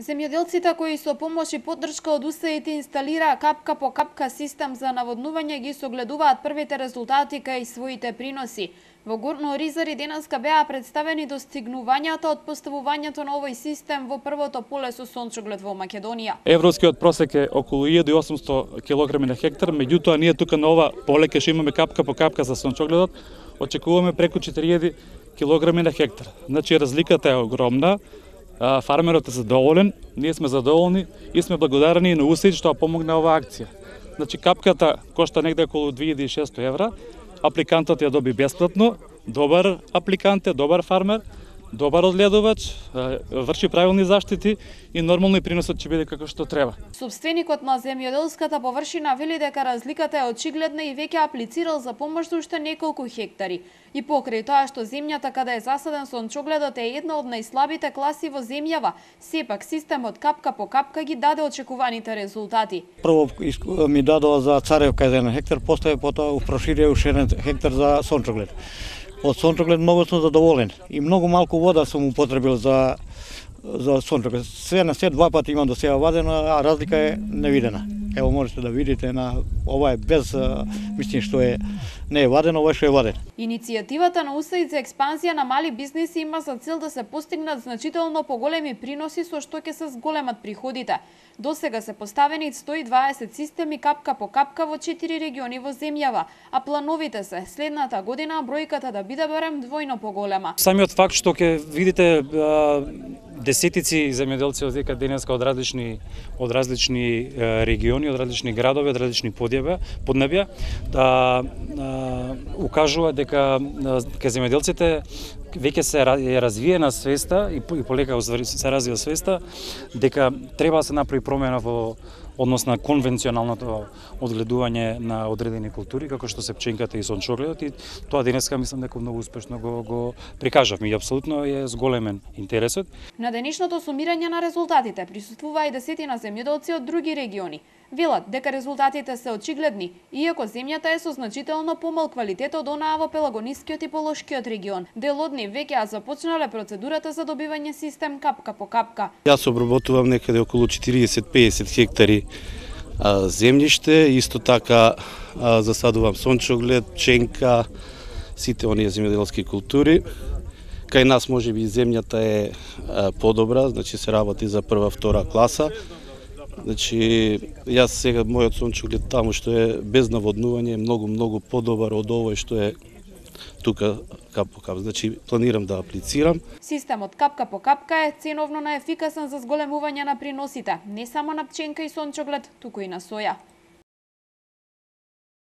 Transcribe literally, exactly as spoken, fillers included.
Земјоделците кои со помош и поддршка од У С А И Д инсталираа капка по капка систем за наводнување ги согледуваат првите резултати кај своите приноси. Во Горно Оризари денеска беа представени достигнувањата од поставувањето на овој систем во првото поле со сончоглед во Македонија. Европскиот просек е околу илјада и осумсто килограми на хектар, меѓутоа ние тука на ова поле кај што имаме капка по капка за сончогледот, очекуваме преку четири илјади килограми на хектар. Значи разликата е огромна. Фармерот е задоволен, ние сме задоволни и сме благодарни на У С А И Д што помогна оваа акција. Значи капката кошта негде околу две илјади и шесто евра, апликантот ја доби бесплатно, добар апликант е, добар фармер, добар одгледувач, врши правилни заштити и нормално и приносот ќе биде како што треба. Собственикот на земјоделската површина вели дека разликата е очигледна и веќе аплицирал за помош за уште неколку хектари. И покрај тоа што земјата каде е засаден сончогледот е една од најслабите класи во земјава, сепак системот капка по капка ги даде очекуваните резултати. Прво ми дадоа за царевка еден хектар, после потоа проширија уште еден хектар за сончоглед. Од сончоглед многу сум задоволен и многу малку вода сум употребил за за сончоглед. Све на се два пати имам до сега вадено, а разлика е невидена. Ево можете да видите на ова е без мислим што е не е вадено, ова што е вадено. Иницијативата на У С А И Д за експанзија на мали бизниси има за цел да се постигнат значително поголеми приноси со што ќе се зголемат приходите. До сега се поставени сто и дваесет системи капка по капка во четири региони во земјава, а плановите се следната година бројката да биде барем двојно поголема. Самиот факт што ќе видите а, десетици земјоделци од денеска од различни од различни региони, од различни градови, од различни поднебја, поднебја да а, укажува дека ке земјоделците веќе се е развиена свеста и полека се развива свеста дека треба да се направи промена во однос на конвенционалното одгледување на одредени култури, како што се пченката и сончогледот, и тоа денеска мислам дека многу успешно го, го прикажавме и апсолутно е зголемен интересот. На денешното сумирање на резултатите присуствуваа и десетина земјоделци од други региони. Велат дека резултатите се очигледни, иако земјата е со значително помал квалитет од онаа во Пелагонискиот и Полошкиот регион. Дел од нив веќе започнале процедурата за добивање систем капка по капка. Јас обработувам некаде околу четириесет до пеесет хектари а, земјиште, исто така а, засадувам сончоглед, пченка, сите оние земјоделски култури. Кај нас можеби земјата е а, подобра, значи се работи за прва, втора класа. Значи, јас сега мојот сончоглед таму што е без наводнување е многу, многу подобар од овој што е тука кап по кап. Значи, планирам да аплицирам. Системот капка по капка е ценовно наефикасен за зголемување на приносите, не само на пченка и сончоглед, туку и на соја.